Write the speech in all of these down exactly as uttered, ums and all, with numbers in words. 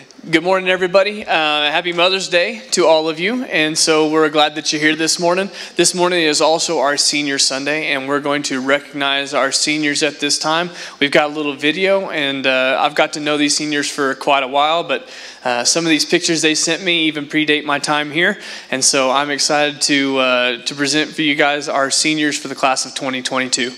Good morning, everybody. Uh, happy Mother's Day to all of you. And so we're glad that you're here this morning. This morning is also our Senior Sunday, and we're going to recognize our seniors at this time. We've got a little video, and uh, I've got to know these seniors for quite a while, but uh, some of these pictures they sent me even predate my time here. And so I'm excited to, uh, to present for you guys our seniors for the class of twenty twenty-two.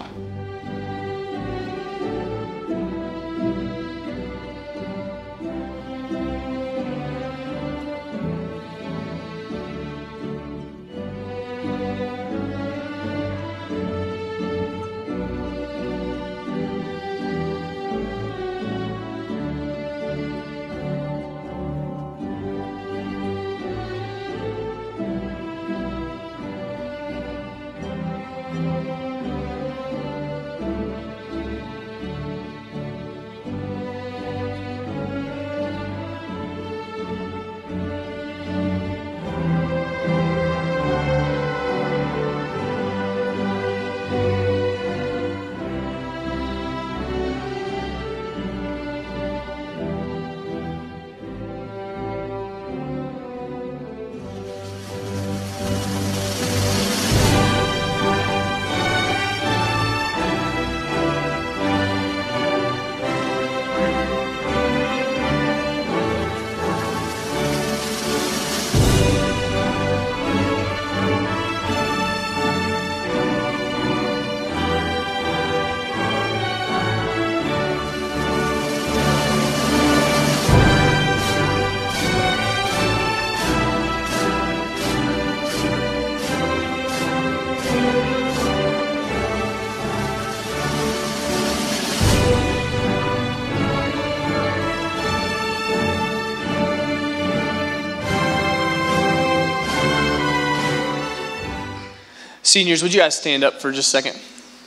Seniors, would you guys stand up for just a second?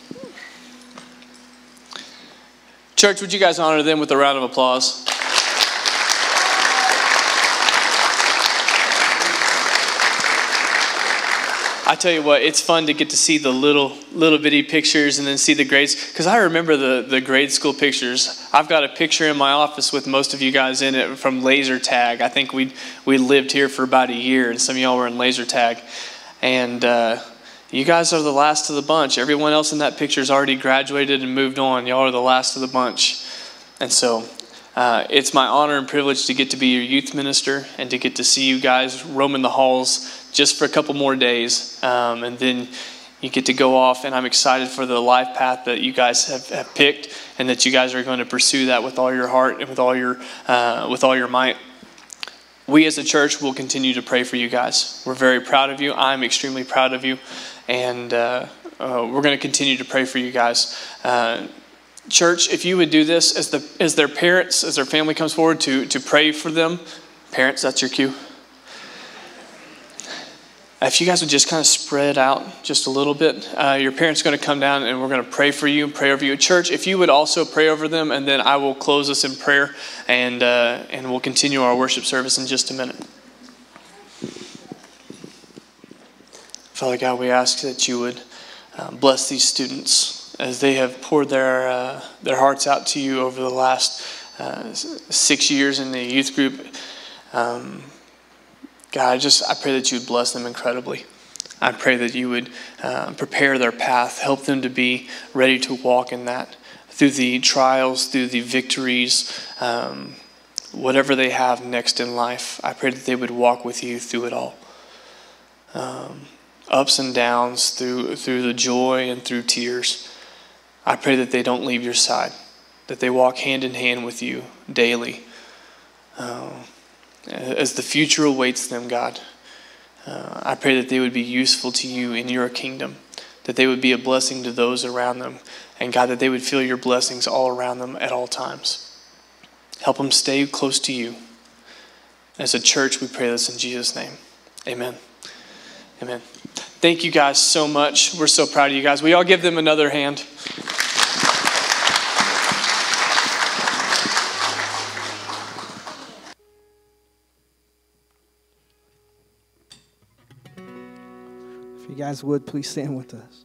Church, would you guys honor them with a round of applause? I tell you what, it's fun to get to see the little little bitty pictures and then see the grades. Because I remember the, the grade school pictures. I've got a picture in my office with most of you guys in it from laser tag. I think we we lived here for about a year, and some of y'all were in laser tag. And uh, you guys are the last of the bunch. Everyone else in that picture has already graduated and moved on. Y'all are the last of the bunch. And so uh, it's my honor and privilege to get to be your youth minister and to get to see you guys roaming the halls just for a couple more days. Um, and then you get to go off, and I'm excited for the life path that you guys have, have picked, and that you guys are going to pursue that with all your heart and with all your uh, with all your might. We as a church will continue to pray for you guys. We're very proud of you. I'm extremely proud of you. And uh, uh, we're going to continue to pray for you guys. Uh, church, if you would do this as the as their parents, as their family comes forward to, to pray for them. Parents, that's your cue. If you guys would just kind of spread out just a little bit. Uh, your parents are going to come down and we're going to pray for you, pray over you. Church, if you would also pray over them, and then I will close us in prayer, and uh, and we'll continue our worship service in just a minute. Father God, we ask that you would uh, bless these students as they have poured their uh, their hearts out to you over the last uh, six years in the youth group. Um, God, I just I pray that you would bless them incredibly. I pray that you would uh, prepare their path, help them to be ready to walk in that through the trials, through the victories, um, whatever they have next in life. I pray that they would walk with you through it all. Um, ups and downs, through through the joy and through tears. I pray that they don't leave your side, that they walk hand in hand with you daily. Uh, as the future awaits them, God, uh, I pray that they would be useful to you in your kingdom, that they would be a blessing to those around them, and God, that they would feel your blessings all around them at all times. Help them stay close to you. As a church, we pray this in Jesus' name. Amen. Amen. Thank you guys so much. We're so proud of you guys. We all give them another hand. If you guys would, please stand with us.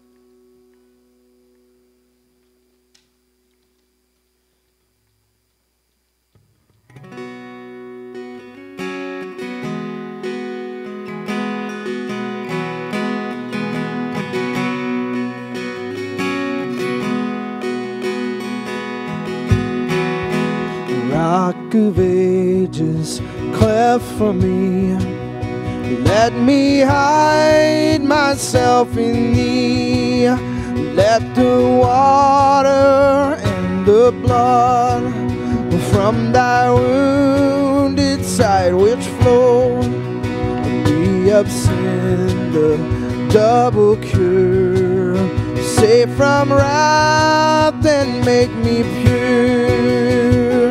Rock of Ages, cleft for me. Let me hide myself in thee. Let the water and the blood from thy wounded side which flow me of sin, the double cure. Save from wrath and make me pure.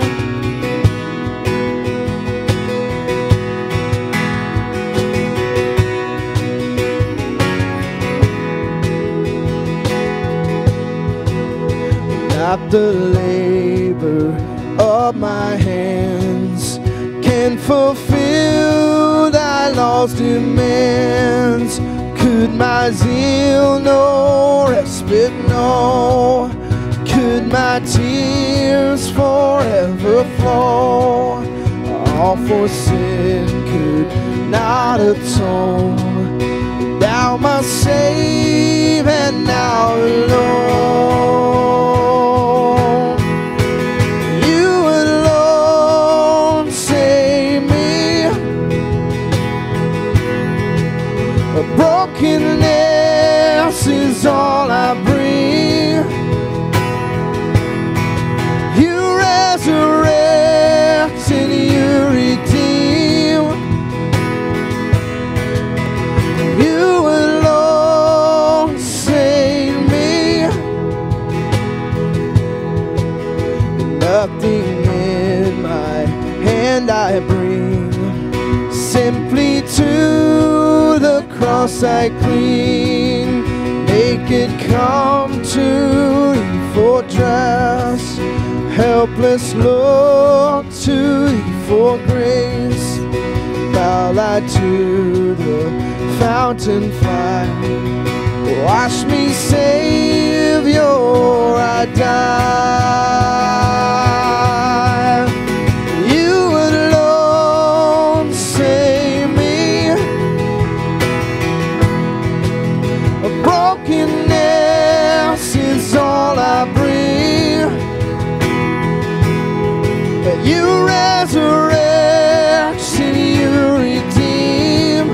Not the labor of my hands can fulfill thy law's demands. Could my zeal no respite know? Could my tears forever flow? All for sin could not atone. Thou must save, and now alone. You alone save me. A brokenness is all I bring. You resurrect and you redeem. You alone save me. Nothing in my hand I bring, simply to the cross I cling. Naked come to thee for dress, helpless look to thee for grace. Bow I to the fountain fly, wash me, Savior, I die. You alone save me. A brokenness is all I bring. You resurrect and you redeem.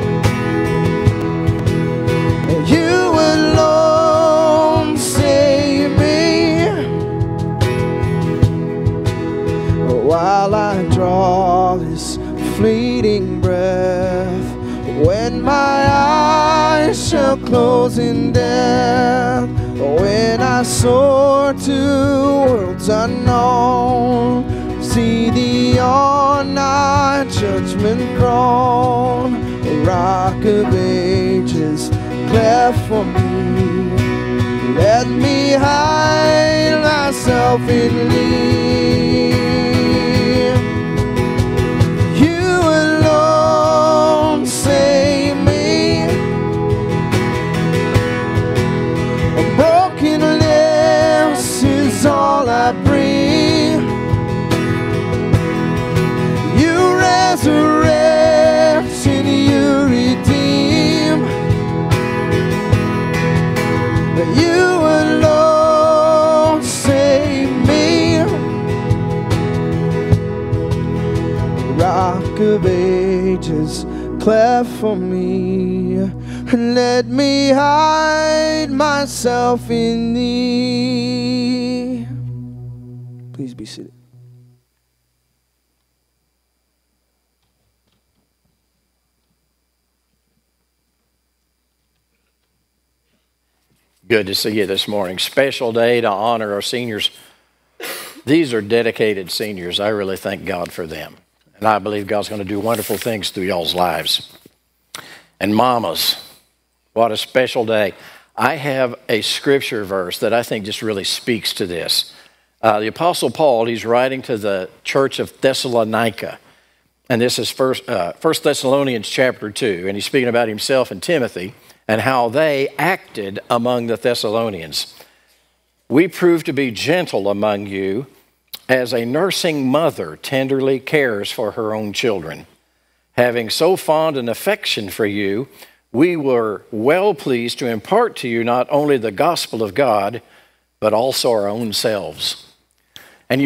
You alone save me. While I draw this fleeting breath, when my eyes shall close in death, when I soar to worlds unknown, see thee on thy judgment throne. A rock of ages, cleft for me. Let me hide myself in thee. You alone save me. A brokenness is all I bring. You resurrect and you redeem. You alone save me. Rock of ages, cleft for me. Let me hide myself in thee. Please be seated. Good to see you this morning. Special day to honor our seniors. These are dedicated seniors. I really thank God for them. And I believe God's going to do wonderful things through y'all's lives. And mamas, what a special day. I have a scripture verse that I think just really speaks to this. Uh, the Apostle Paul, he's writing to the church of Thessalonica. And this is First, uh, First Thessalonians chapter two. And he's speaking about himself and Timothy and how they acted among the Thessalonians. We proved to be gentle among you as a nursing mother tenderly cares for her own children. Having so fond an affection for you, we were well pleased to impart to you not only the gospel of God, but also our own selves. And you think,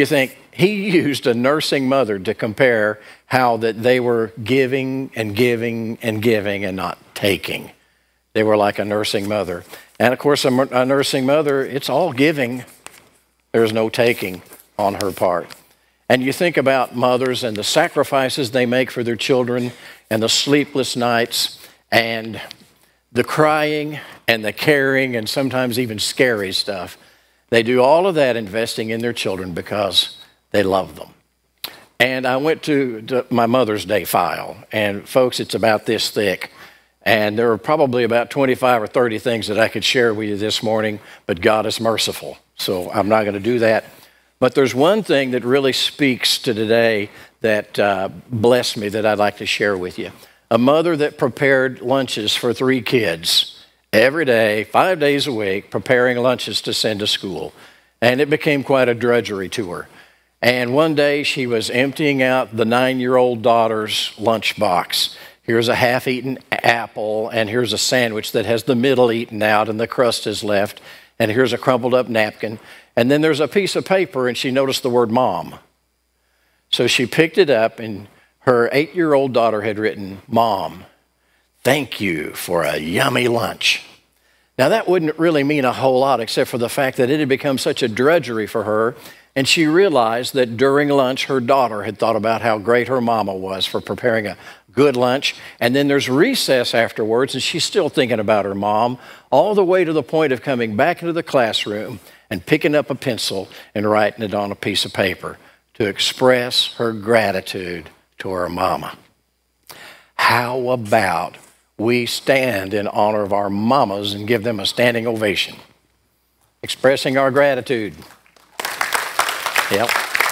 he used a nursing mother to compare how that they were giving and giving and giving and not taking. They were like a nursing mother. And of course, a, a nursing mother, it's all giving. There's no taking on her part. And you think about mothers and the sacrifices they make for their children and the sleepless nights and the crying and the caring and sometimes even scary stuff. They do all of that investing in their children because they love them. And I went to, to my Mother's Day file, and folks, it's about this thick. And there are probably about twenty-five or thirty things that I could share with you this morning, but God is merciful, so I'm not going to do that. But there's one thing that really speaks to today that uh, blessed me that I'd like to share with you. A mother that prepared lunches for three kids every day, five days a week, preparing lunches to send to school. And it became quite a drudgery to her. And one day she was emptying out the nine-year-old daughter's lunchbox. Here's a half-eaten apple, and here's a sandwich that has the middle eaten out and the crust is left, and here's a crumpled up napkin. And then there's a piece of paper, and she noticed the word mom. So she picked it up, and her eight-year-old daughter had written, "Mom, thank you for a yummy lunch." Now, that wouldn't really mean a whole lot except for the fact that it had become such a drudgery for her, and she realized that during lunch, her daughter had thought about how great her mama was for preparing a good lunch. And then there's recess afterwards, and she's still thinking about her mom, all the way to the point of coming back into the classroom and picking up a pencil and writing it on a piece of paper to express her gratitude to her mama. How about we stand in honor of our mamas and give them a standing ovation, expressing our gratitude? Yep.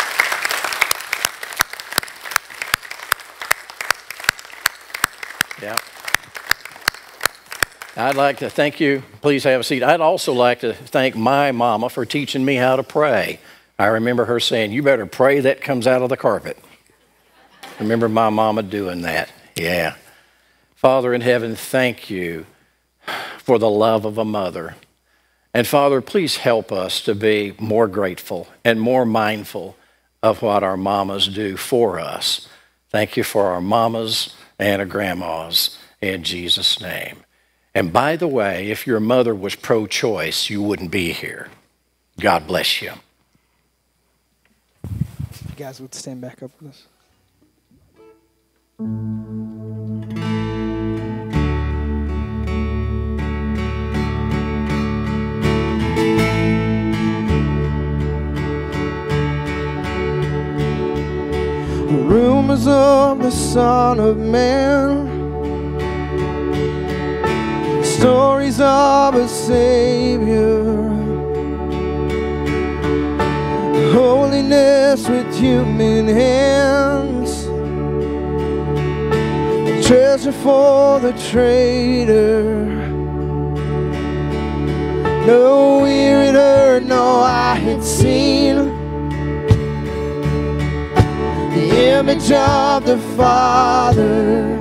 Yep. I'd like to thank you. Please have a seat. I'd also like to thank my mama for teaching me how to pray. I remember her saying, "You better pray that comes out of the carpet." Remember my mama doing that. Yeah. Father in heaven, thank you for the love of a mother. And Father, please help us to be more grateful and more mindful of what our mamas do for us. Thank you for our mamas and our grandmas in Jesus' name. And by the way, if your mother was pro-choice, you wouldn't be here. God bless you. If you guys would stand back up with us. Rumors of the Son of Man, stories of a Savior, holiness with human hands, a treasure for the traitor. No ear had heard, no eye had seen the image of the Father.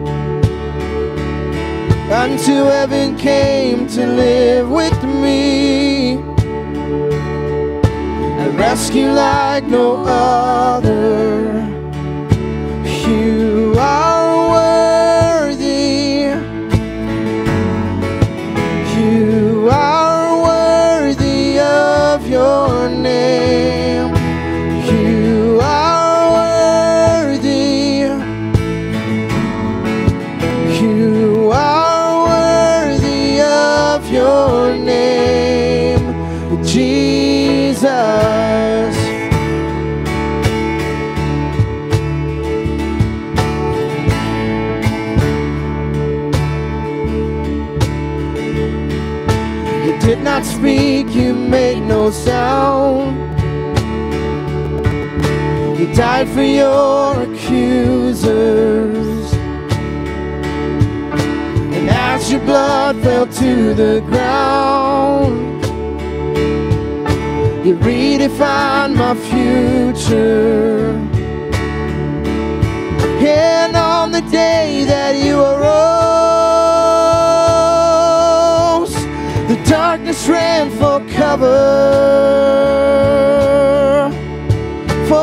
Unto heaven came to live with me, a rescue like no other. You are worthy, you are worthy of your name. You are worthy, you are your name, Jesus. You did not speak, you made no sound. You died for your accusers. As your blood fell to the ground, you redefined my future. And on the day that you arose, the darkness ran for cover. For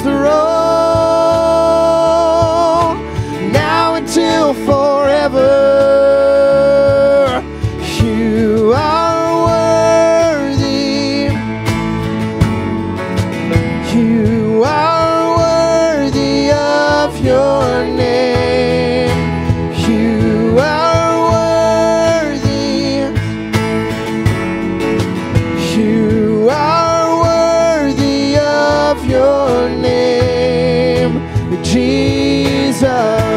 throne, now until forever. You are worthy. You are worthy of your name. You are worthy. You are worthy of your name, Jesus.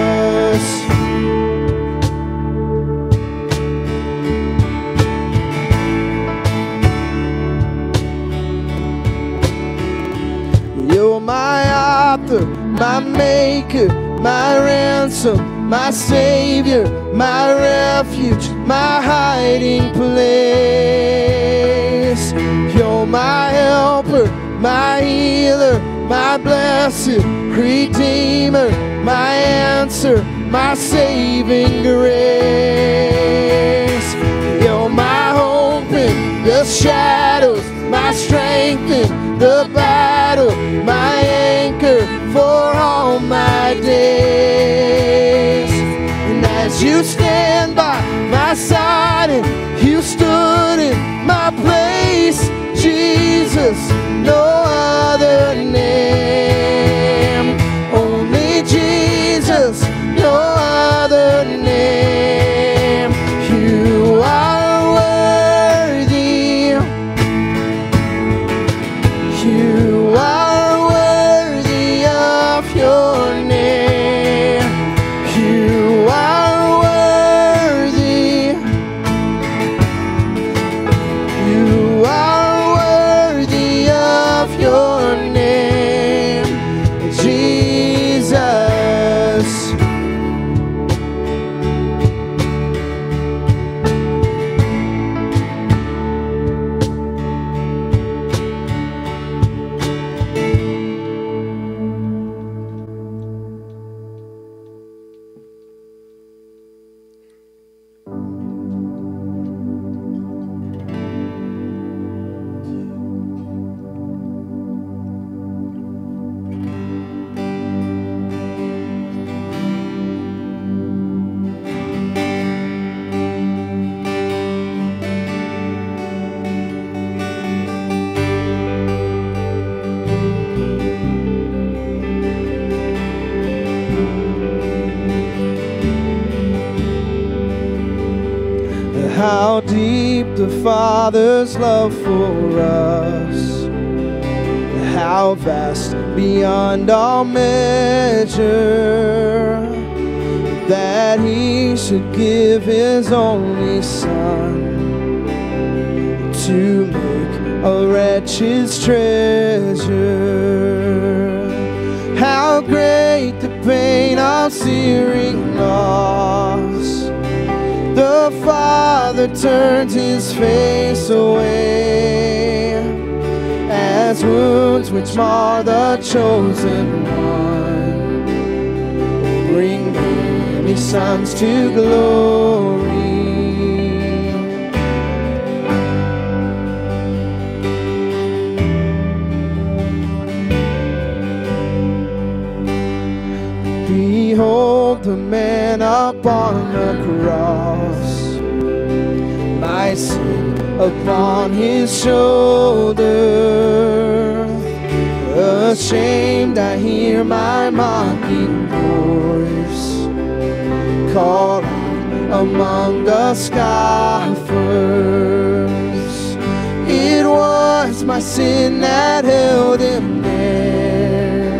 You're my author, my maker, my ransom, my savior, my refuge, my hiding place. You're my helper, my healer, my blessed redeemer, my answer, my saving grace. You're my hope in the shadows, my strength in the battle, my anchor for all my days. And as you stand by my side and you stood in my place, Jesus, no other name, only Jesus, no other name. You are worthy. You are worthy of your name. You are worthy. You are worthy of your name, Jesus. How deep the Father's love for us, how vast beyond all measure, that He should give His only Son to make a wretch His treasure. How great the pain of searing loss, the Father turned His face away, as wounds which mar the chosen one bring many sons to glory. Behold the man upon the cross, my sin upon His shoulder. Ashamed I hear my mocking voice call out among the scoffers. It was my sin that held Him there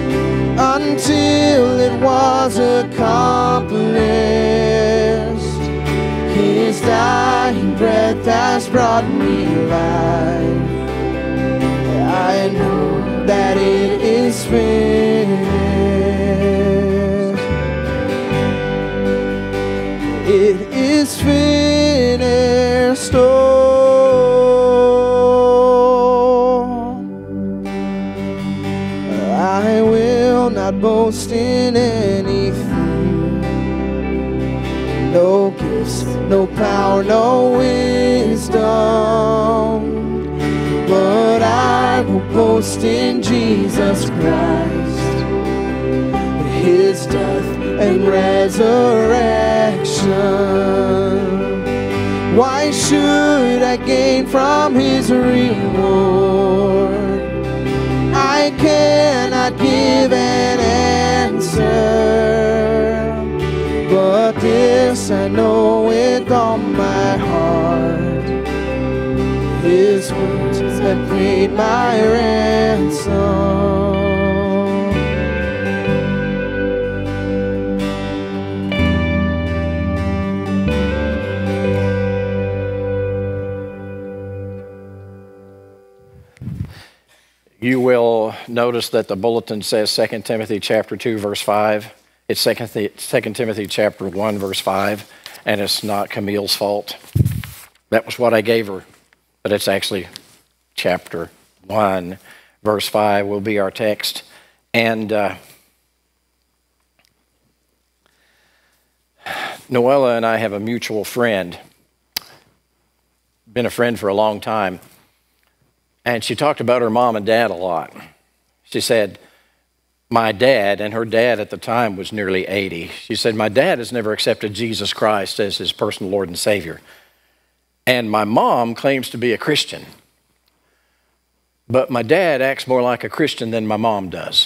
until it was accomplished. His dying breath has brought me life. I know that it is finished. It is finished. Oh, I will not boast in anything, no gifts, no power, no wisdom, but I will boast in Jesus Christ, and resurrection. Why should I gain from his reward? I cannot give an answer, but this I know with all my heart: his wounds have paid my ransom. You will notice that the bulletin says Second Timothy chapter two, verse five. It's Second Timothy chapter one, verse five, and it's not Camille's fault. That was what I gave her, but it's actually chapter one, verse five will be our text. And uh, Noella and I have a mutual friend, been a friend for a long time. And she talked about her mom and dad a lot. She said, my dad, and her dad at the time was nearly eighty. She said, my dad has never accepted Jesus Christ as his personal Lord and Savior. And my mom claims to be a Christian. But my dad acts more like a Christian than my mom does.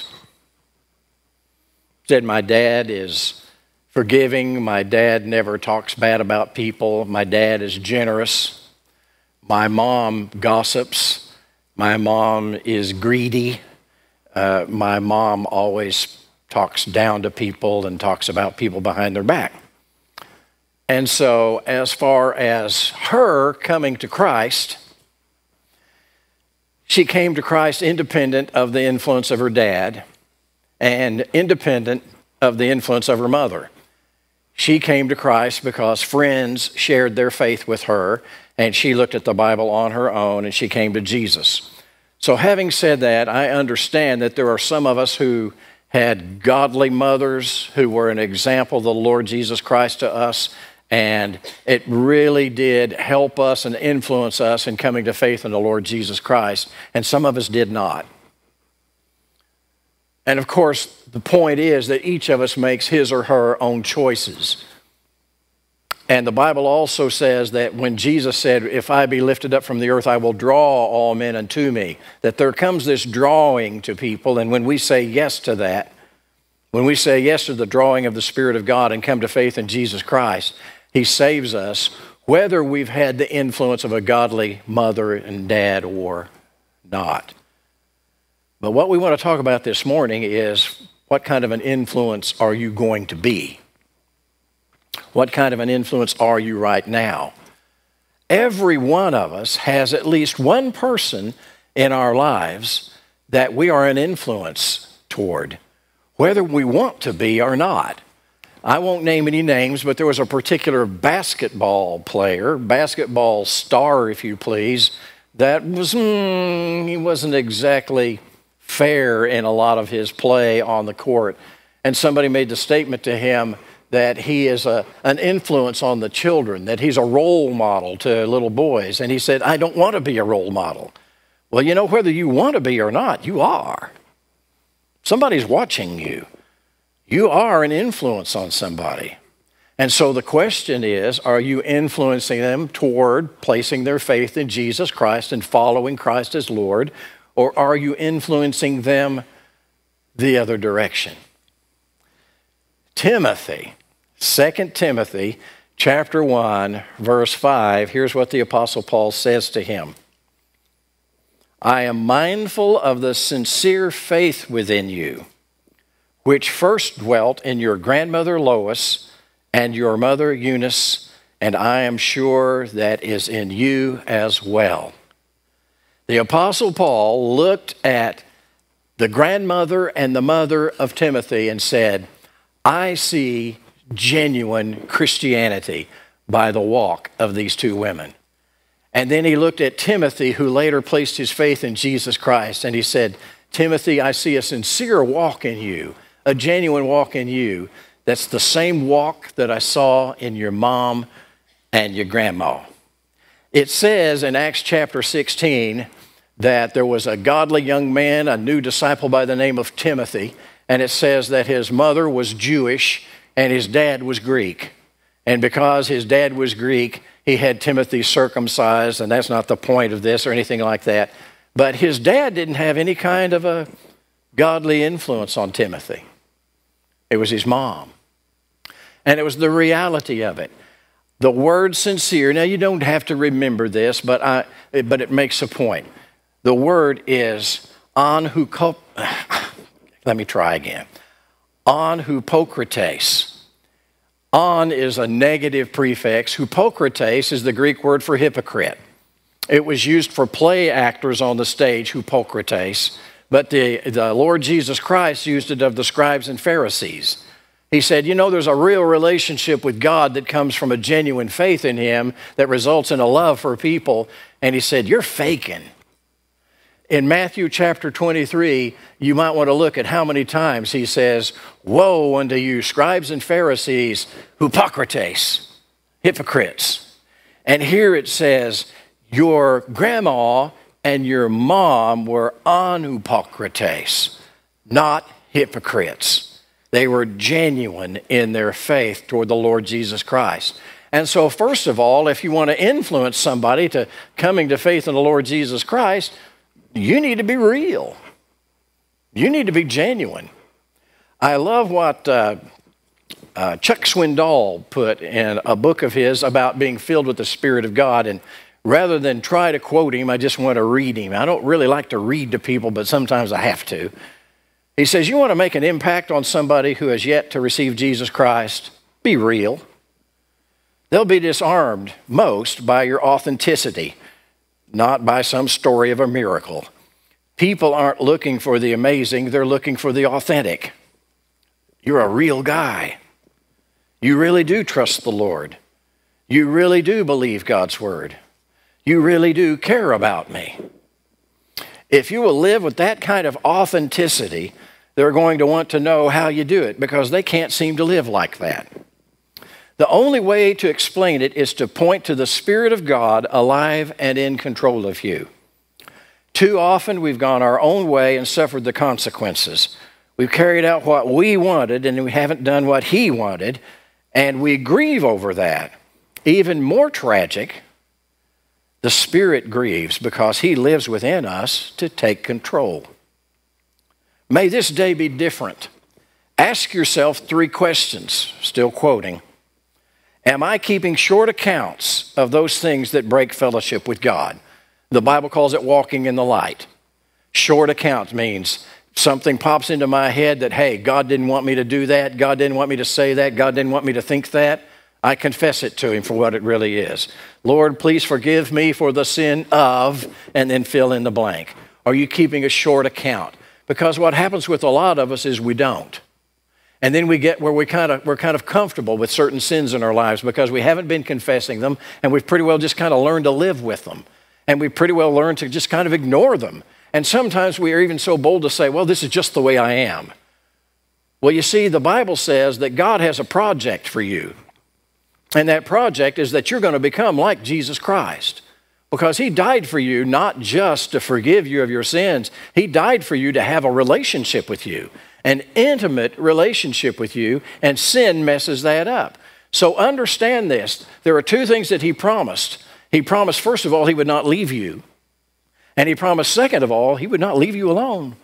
She said, my dad is forgiving. My dad never talks bad about people. My dad is generous. My mom gossips. My mom is greedy. Uh, my mom always talks down to people and talks about people behind their back. And so as far as her coming to Christ, she came to Christ independent of the influence of her dad and independent of the influence of her mother. She came to Christ because friends shared their faith with her, and she looked at the Bible on her own, and she came to Jesus. So having said that, I understand that there are some of us who had godly mothers who were an example of the Lord Jesus Christ to us, and it really did help us and influence us in coming to faith in the Lord Jesus Christ, and some of us did not. And of course, the point is that each of us makes his or her own choices. And the Bible also says that when Jesus said, if I be lifted up from the earth, I will draw all men unto me, that there comes this drawing to people. And when we say yes to that, when we say yes to the drawing of the Spirit of God and come to faith in Jesus Christ, he saves us, whether we've had the influence of a godly mother and dad or not. But what we want to talk about this morning is, what kind of an influence are you going to be? What kind of an influence are you right now? Every one of us has at least one person in our lives that we are an influence toward, whether we want to be or not. I won't name any names, but there was a particular basketball player, basketball star, if you please, that was, mm, he wasn't exactly fair in a lot of his play on the court. And somebody made the statement to him that he is a, an influence on the children, that he's a role model to little boys. And he said, I don't want to be a role model. Well, you know, whether you want to be or not, you are. Somebody's watching you. You are an influence on somebody. And so the question is, are you influencing them toward placing their faith in Jesus Christ and following Christ as Lord, or are you influencing them the other direction? Timothy, Second Timothy chapter one, verse five, here's what the Apostle Paul says to him. I am mindful of the sincere faith within you, which first dwelt in your grandmother Lois and your mother Eunice, and I am sure that is in you as well. The Apostle Paul looked at the grandmother and the mother of Timothy and said, I see genuine Christianity by the walk of these two women. And then he looked at Timothy, who later placed his faith in Jesus Christ, and he said, Timothy, I see a sincere walk in you, a genuine walk in you. That's the same walk that I saw in your mom and your grandma. It says in Acts chapter sixteen that there was a godly young man, a new disciple by the name of Timothy, and it says that his mother was Jewish, and his dad was Greek. And because his dad was Greek, he had Timothy circumcised, and that's not the point of this or anything like that. But his dad didn't have any kind of a godly influence on Timothy. It was his mom. And it was the reality of it. The word sincere, now you don't have to remember this, but I, but it makes a point. The word is anhuko, let me try again. Anhupokrates. An is a negative prefix. Hypocrates is the Greek word for hypocrite. It was used for play actors on the stage, Hypocrates, but the, the Lord Jesus Christ used it of the scribes and Pharisees. He said, you know, there's a real relationship with God that comes from a genuine faith in him that results in a love for people. And he said, you're faking. In Matthew chapter twenty-three, you might want to look at how many times he says, woe unto you, scribes and Pharisees, Hypocrates, hypocrites. And here it says, your grandma and your mom were anhupokrates, not hypocrites. They were genuine in their faith toward the Lord Jesus Christ. And so first of all, if you want to influence somebody to coming to faith in the Lord Jesus Christ, you need to be real. You need to be genuine. I love what uh, uh, Chuck Swindoll put in a book of his about being filled with the Spirit of God. And rather than try to quote him, I just want to read him. I don't really like to read to people, but sometimes I have to. He says, you want to make an impact on somebody who has yet to receive Jesus Christ? Be real. They'll be disarmed most by your authenticity, not by some story of a miracle. People aren't looking for the amazing, they're looking for the authentic. You're a real guy. You really do trust the Lord. You really do believe God's word. You really do care about me. If you will live with that kind of authenticity, they're going to want to know how you do it because they can't seem to live like that. The only way to explain it is to point to the Spirit of God alive and in control of you. Too often we've gone our own way and suffered the consequences. We've carried out what we wanted and we haven't done what He wanted, and we grieve over that. Even more tragic, the Spirit grieves because He lives within us to take control. May this day be different. Ask yourself three questions, still quoting. Am I keeping short accounts of those things that break fellowship with God? The Bible calls it walking in the light. Short accounts means something pops into my head that, hey, God didn't want me to do that. God didn't want me to say that. God didn't want me to think that. I confess it to Him for what it really is. Lord, please forgive me for the sin of, and then fill in the blank. Are you keeping a short account? Because what happens with a lot of us is we don't. And then we get where we kind of, we're kind of comfortable with certain sins in our lives because we haven't been confessing them, and we've pretty well just kind of learned to live with them. And we've pretty well learned to just kind of ignore them. And sometimes we are even so bold to say, well, this is just the way I am. Well, you see, the Bible says that God has a project for you. And that project is that you're going to become like Jesus Christ. Because He died for you not just to forgive you of your sins. He died for you to have a relationship with you. An intimate relationship with you, and sin messes that up. So understand this. There are two things that He promised. He promised, first of all, He would not leave you. And He promised, second of all, He would not leave you alone.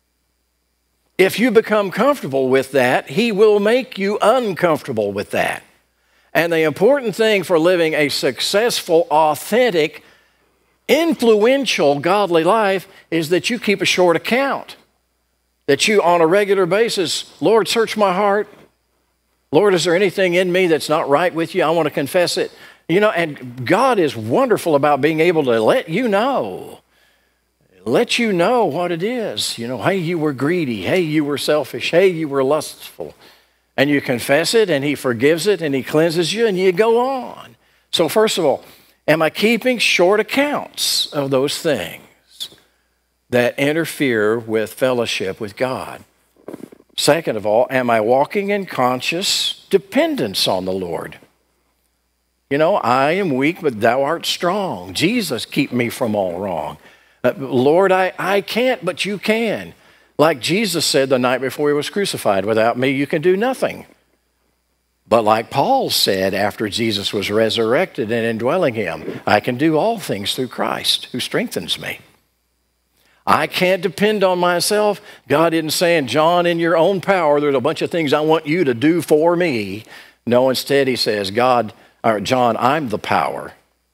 If you become comfortable with that, He will make you uncomfortable with that. And the important thing for living a successful, authentic, influential, godly life is that you keep a short account. That you, on a regular basis, Lord, search my heart. Lord, is there anything in me that's not right with you? I want to confess it. You know, and God is wonderful about being able to let you know. Let you know what it is. You know, hey, you were greedy. Hey, you were selfish. Hey, you were lustful. And you confess it, and He forgives it, and He cleanses you, and you go on. So first of all, am I keeping short accounts of those things that interfere with fellowship with God? Second of all, am I walking in conscious dependence on the Lord? You know, I am weak, but Thou art strong. Jesus, keep me from all wrong. Uh, Lord, I, I can't, but You can. Like Jesus said the night before He was crucified, without me you can do nothing. But like Paul said after Jesus was resurrected and indwelling him, I can do all things through Christ who strengthens me. I can't depend on myself. God isn't saying, John, in your own power, there's a bunch of things I want you to do for me. No, instead he says, God, or John, I'm the power,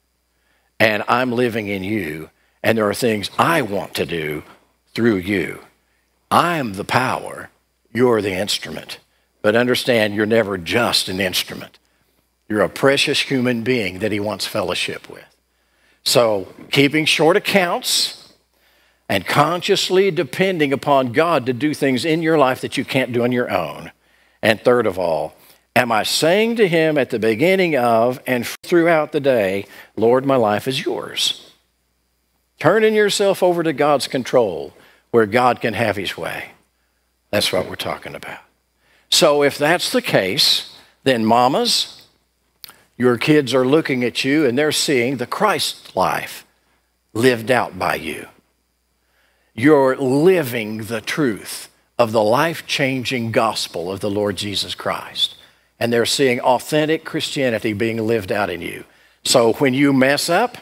and I'm living in you, and there are things I want to do through you. I'm the power, you're the instrument. But understand, you're never just an instrument. You're a precious human being that he wants fellowship with. So keeping short accounts and consciously depending upon God to do things in your life that you can't do on your own. And third of all, am I saying to him at the beginning of and throughout the day, Lord, my life is yours. Turning yourself over to God's control where God can have his way. That's what we're talking about. So if that's the case, then mamas, your kids are looking at you and they're seeing the Christ life lived out by you. You're living the truth of the life-changing gospel of the Lord Jesus Christ. And they're seeing authentic Christianity being lived out in you. So when you mess up,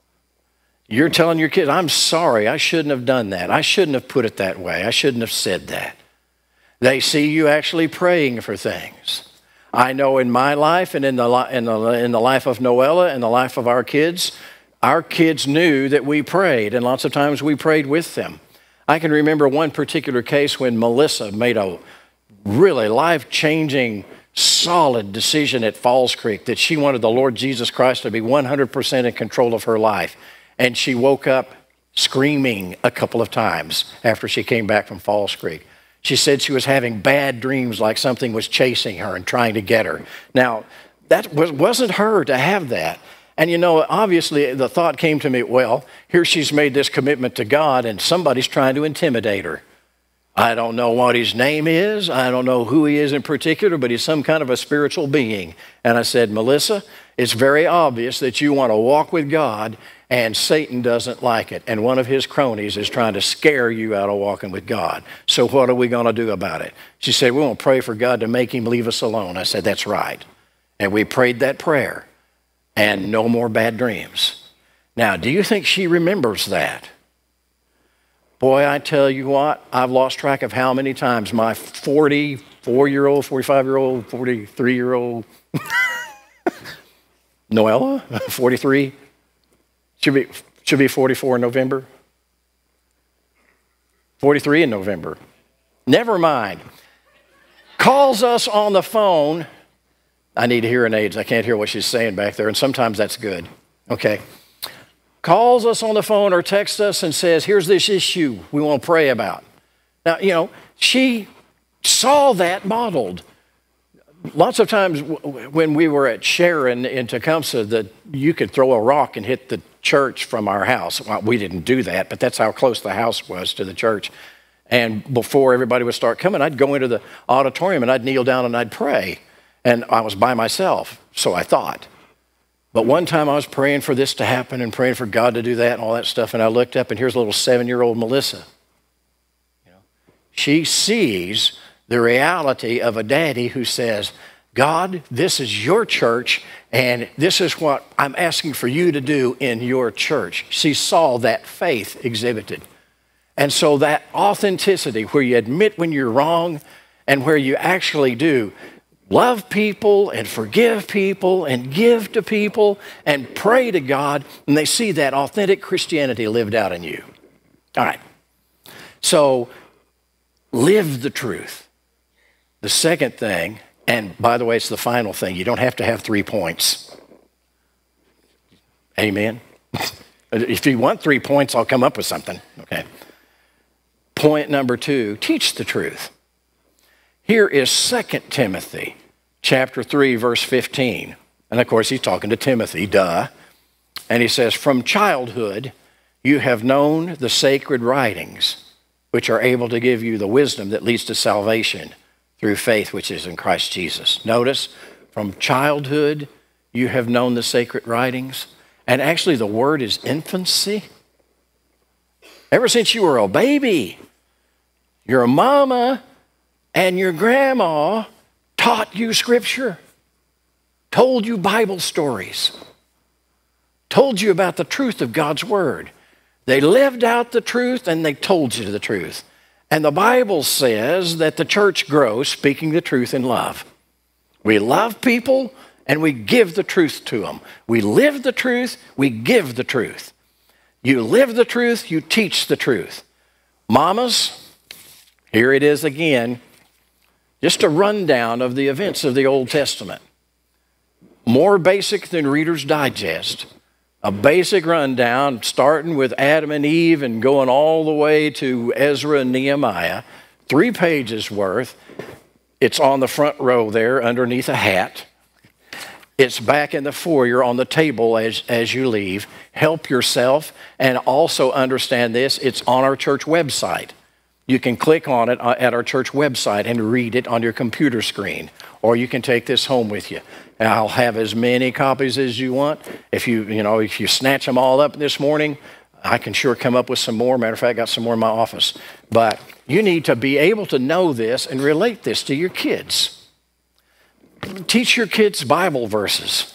you're telling your kids, I'm sorry, I shouldn't have done that. I shouldn't have put it that way. I shouldn't have said that. They see you actually praying for things. I know in my life and in the, in the, in the life of Noella and the life of our kids, our kids knew that we prayed, and lots of times we prayed with them. I can remember one particular case when Melissa made a really life-changing, solid decision at Falls Creek that she wanted the Lord Jesus Christ to be one hundred percent in control of her life. And she woke up screaming a couple of times after she came back from Falls Creek. She said she was having bad dreams like something was chasing her and trying to get her. Now, that was, wasn't her to have that. And you know, obviously the thought came to me, well, here she's made this commitment to God and somebody's trying to intimidate her. I don't know what his name is. I don't know who he is in particular, but he's some kind of a spiritual being. And I said, Melissa, it's very obvious that you want to walk with God and Satan doesn't like it. And one of his cronies is trying to scare you out of walking with God. So what are we going to do about it? She said, we want to pray for God to make him leave us alone. I said, that's right. And we prayed that prayer. And no more bad dreams. Now, do you think she remembers that? Boy, I tell you what, I've lost track of how many times my forty-four-year-old, forty-five-year-old, forty-three-year-old, Noella, forty-three, should be, should be forty-four in November. forty-three in November. Never mind. Calls us on the phone. I need hearing aids. I can't hear what she's saying back there, and sometimes that's good. Okay. Calls us on the phone or texts us and says, here's this issue we want to pray about. Now, you know, she saw that modeled. Lots of times when we were at Sharon in Tecumseh, that you could throw a rock and hit the church from our house. Well, we didn't do that, but that's how close the house was to the church. And before everybody would start coming, I'd go into the auditorium and I'd kneel down and I'd pray. And I was by myself, so I thought. But one time I was praying for this to happen and praying for God to do that and all that stuff, and I looked up and here's little seven-year-old Melissa. You know, she sees the reality of a daddy who says, God, this is your church, and this is what I'm asking for you to do in your church. She saw that faith exhibited. And so that authenticity where you admit when you're wrong and where you actually do love people and forgive people and give to people and pray to God, and they see that authentic Christianity lived out in you. All right. So live the truth. The second thing, and by the way, it's the final thing. You don't have to have three points. Amen? If you want three points, I'll come up with something. Okay. Point number two, teach the truth. Here is Second Timothy chapter three, verse fifteen. And of course, he's talking to Timothy, duh. And he says, from childhood, you have known the sacred writings, which are able to give you the wisdom that leads to salvation through faith, which is in Christ Jesus. Notice, from childhood, you have known the sacred writings. And actually, the word is infancy. Ever since you were a baby, your mama and your grandma taught you Scripture. told you Bible stories, told you about the truth of God's Word. They lived out the truth and they told you the truth. And the Bible says that the church grows speaking the truth in love. We love people and we give the truth to them. We live the truth, we give the truth. You live the truth, you teach the truth. Mamas, here it is again, just a rundown of the events of the Old Testament. More basic than Reader's Digest. A basic rundown starting with Adam and Eve and going all the way to Ezra and Nehemiah. Three pages worth. It's on the front row there underneath a hat. It's back in the foyer on the table as, as you leave. Help yourself and also understand this. It's on our church website. You can click on it at our church website and read it on your computer screen. Or you can take this home with you. And I'll have as many copies as you want. If you, you know, if you snatch them all up this morning, I can sure come up with some more. Matter of fact, I got some more in my office. But you need to be able to know this and relate this to your kids. Teach your kids Bible verses.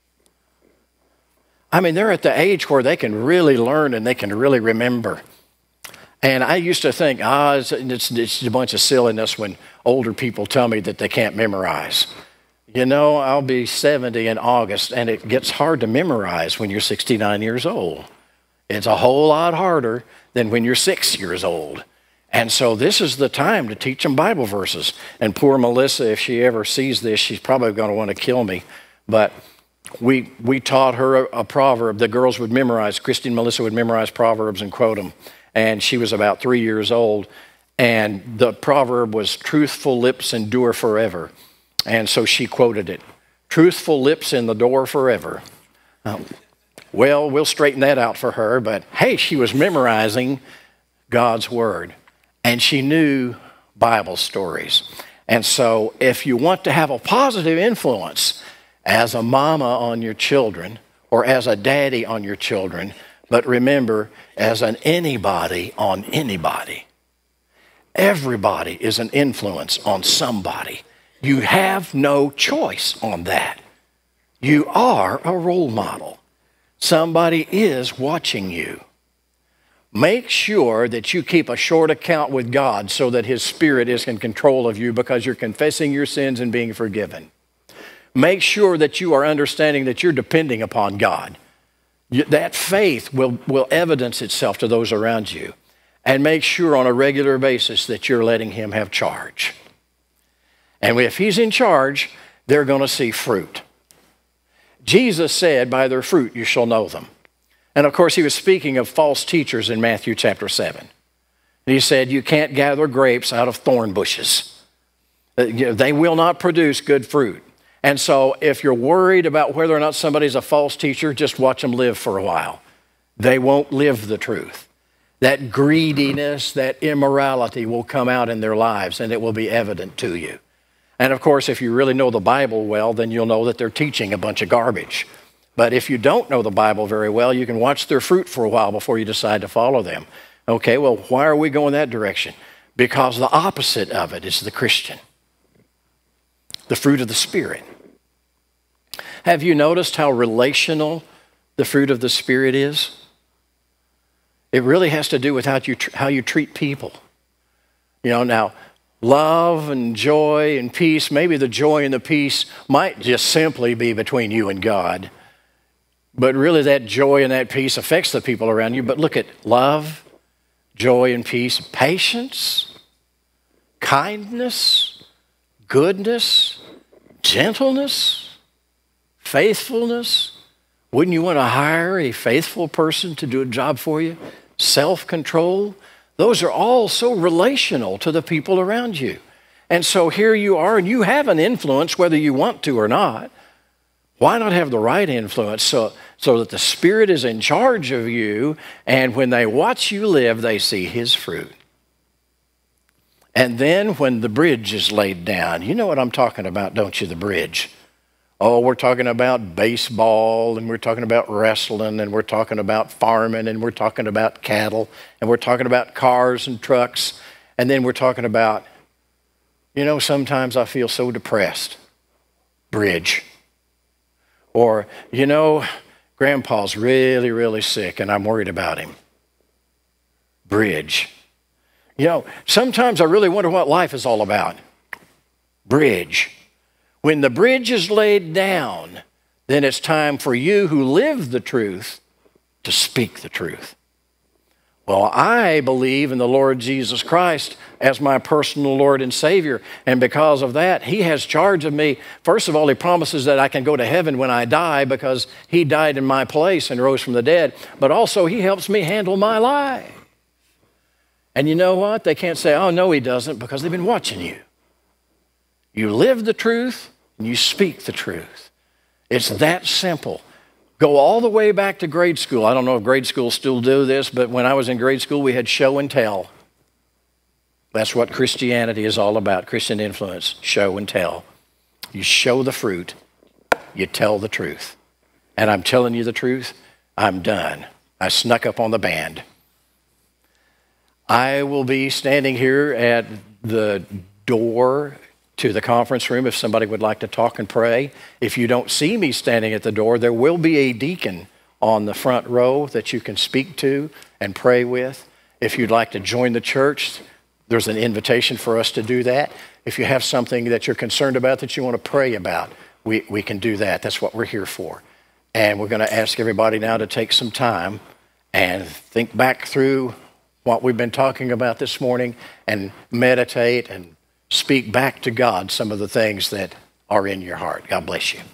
I mean, they're at the age where they can really learn and they can really remember. And I used to think, ah, it's, it's, it's a bunch of silliness when older people tell me that they can't memorize. You know, I'll be seventy in August, and it gets hard to memorize when you're sixty-nine years old. It's a whole lot harder than when you're six years old. And so this is the time to teach them Bible verses. And poor Melissa, if she ever sees this, she's probably going to want to kill me. But we we taught her a, a proverb. The girls would memorize. Christy and Melissa would memorize proverbs and quote them. And she was about three years old. And the proverb was, truthful lips endure forever. And so she quoted it. Truthful lips in the door forever. Um, well, we'll straighten that out for her. But hey, she was memorizing God's Word. And she knew Bible stories. And so if you want to have a positive influence as a mama on your children or as a daddy on your children, but remember, as an anybody on anybody, everybody is an influence on somebody. You have no choice on that. You are a role model. Somebody is watching you. Make sure that you keep a short account with God so that His Spirit is in control of you because you're confessing your sins and being forgiven. Make sure that you are understanding that you're depending upon God. That faith will, will evidence itself to those around you. And make sure on a regular basis that you're letting Him have charge. And if He's in charge, they're going to see fruit. Jesus said, by their fruit you shall know them. And of course, He was speaking of false teachers in Matthew chapter seven. And He said, you can't gather grapes out of thorn bushes. They will not produce good fruit. And so if you're worried about whether or not somebody's a false teacher, just watch them live for a while. They won't live the truth. That greediness, that immorality will come out in their lives, and it will be evident to you. And of course, if you really know the Bible well, then you'll know that they're teaching a bunch of garbage. But if you don't know the Bible very well, you can watch their fruit for a while before you decide to follow them. Okay, well, why are we going that direction? Because the opposite of it is the Christian. The fruit of the Spirit. Have you noticed how relational the fruit of the Spirit is? It really has to do with how you, how you treat people. You know, now, love and joy and peace, maybe the joy and the peace might just simply be between you and God. But really that joy and that peace affects the people around you. But look at love, joy and peace, patience, kindness, goodness, gentleness, faithfulness. Wouldn't you want to hire a faithful person to do a job for you? Self-control. Those are all so relational to the people around you. And so here you are, and you have an influence whether you want to or not. Why not have the right influence so, so that the Spirit is in charge of you, and when they watch you live, they see His fruit. And then when the bridge is laid down, you know what I'm talking about, don't you, the bridge? Oh, we're talking about baseball, and we're talking about wrestling, and we're talking about farming, and we're talking about cattle, and we're talking about cars and trucks, and then we're talking about, you know, sometimes I feel so depressed. Bridge. Or, you know, Grandpa's really, really sick and I'm worried about him. Bridge. You know, sometimes I really wonder what life is all about. Bridge. When the bridge is laid down, then it's time for you who live the truth to speak the truth. Well, I believe in the Lord Jesus Christ as my personal Lord and Savior. And because of that, He has charge of me. First of all, He promises that I can go to heaven when I die because He died in my place and rose from the dead. But also, He helps me handle my life. And you know what? They can't say, oh, no, He doesn't, because they've been watching you. You live the truth and you speak the truth. It's that simple. Go all the way back to grade school. I don't know if grade schools still do this, but when I was in grade school, we had show and tell. That's what Christianity is all about, Christian influence, show and tell. You show the fruit, you tell the truth. And I'm telling you the truth, I'm done. I snuck up on the band. I will be standing here at the door to the conference room if somebody would like to talk and pray. If you don't see me standing at the door, there will be a deacon on the front row that you can speak to and pray with. If you'd like to join the church, there's an invitation for us to do that. If you have something that you're concerned about that you want to pray about, we, we can do that. That's what we're here for. And we're going to ask everybody now to take some time and think back through what we've been talking about this morning and meditate and speak back to God some of the things that are in your heart. God bless you.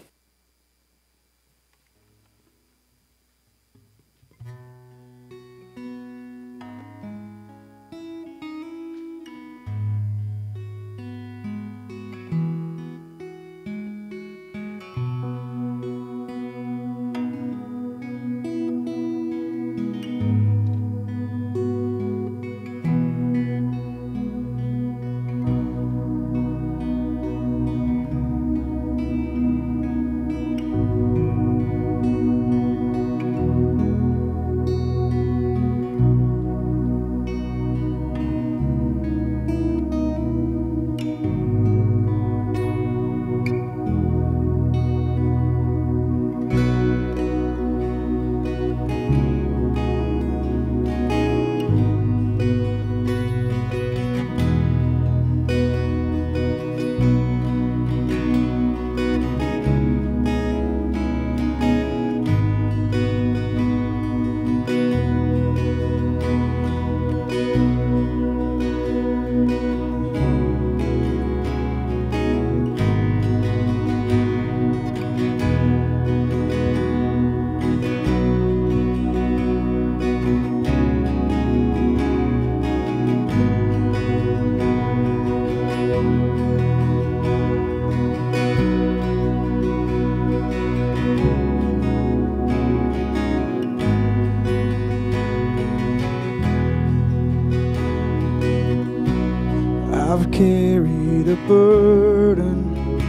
Carried a burden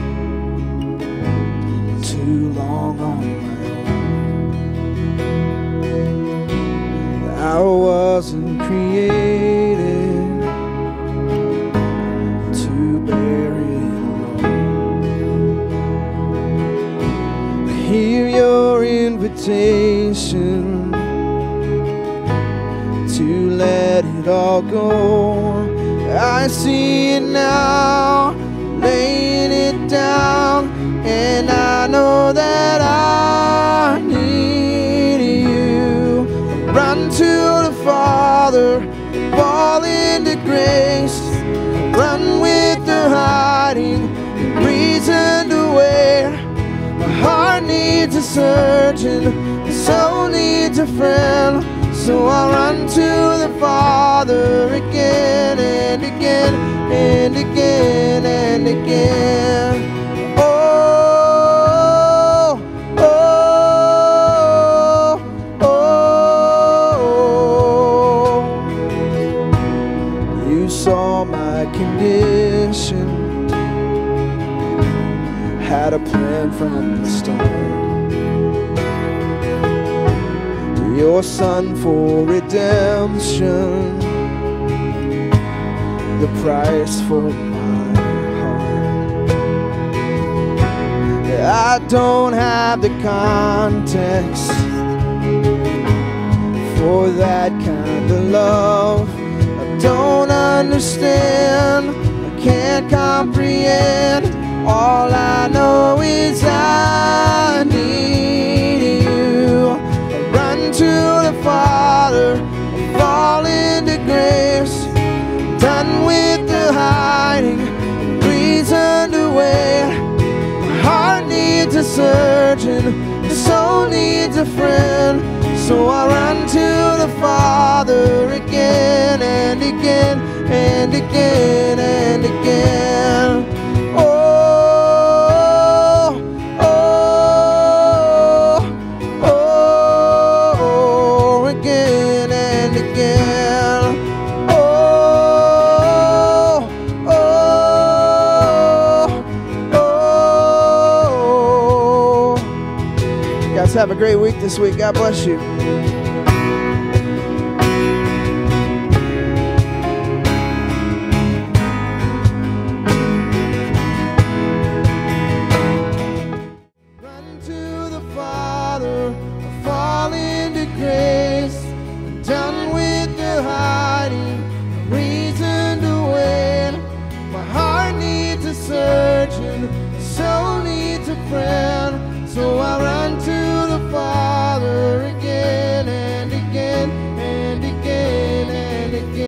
too long on my own. I wasn't created to bear it alone. I hear your invitation to let it all go. I see it now, laying it down, and I know that I need you. Run to the Father, fall into grace, run with the hiding, reason to wear. My heart needs a surgeon, my soul needs a friend. So I run to the Father again and again and again and again. Oh, oh, oh. You saw my condition, had a plan from the start. Your Son for redemption, the price for my heart. I don't have the context for that kind of love. I don't understand, I can't comprehend. All I know is I need you. I run to the Father, I fall into grace. Done with the hiding, reason to wait. My heart needs a surgeon, the soul needs a friend. So I run to the Father again and again and again and again. Have a great week this week. God bless you. Run to the Father, I fall into grace. I'm done with the hiding, reason to wait. My heart needs a surgeon, soul needs a friend.